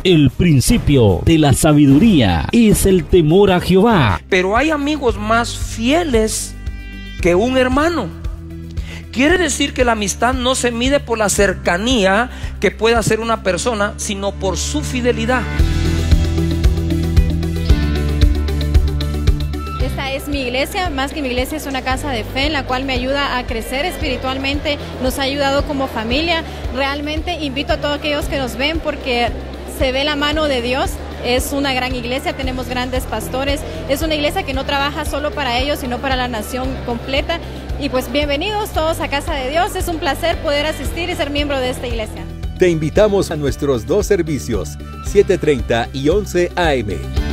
El principio de la sabiduría es el temor a Jehová. Pero hay amigos más fieles que un hermano. Quiere decir que la amistad no se mide por la cercanía que pueda hacer una persona, sino por su fidelidad. Esta es mi iglesia, más que mi iglesia es una casa de fe en la cual me ayuda a crecer espiritualmente, nos ha ayudado como familia. Realmente invito a todos aquellos que nos ven porque se ve la mano de Dios. Es una gran iglesia, tenemos grandes pastores, es una iglesia que no trabaja solo para ellos, sino para la nación completa. Y pues bienvenidos todos a Casa de Dios, es un placer poder asistir y ser miembro de esta iglesia. Te invitamos a nuestros dos servicios, 7:30 y 11 AM.